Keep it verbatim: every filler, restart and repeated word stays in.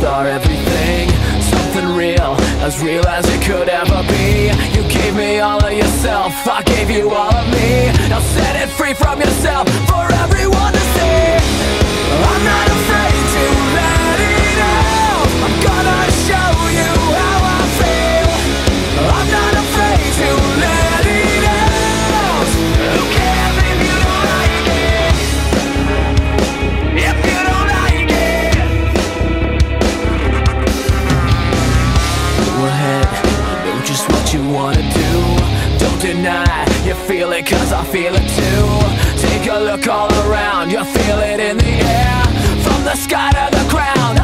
start everything, something real, as real as it could ever be. You gave me all of yourself, I gave you all of me. Now set it free from yourself for everyone to see. I'm not afraid to let it out, I'm gonna show you how I feel. I'm not afraid to let it out. Who cares if you don't like it? If you don't like it, go ahead, do just what you wanna do. Don't deny, you feel it cause I feel it too. Take a look all around, you feel it in the air, from the sky to the ground.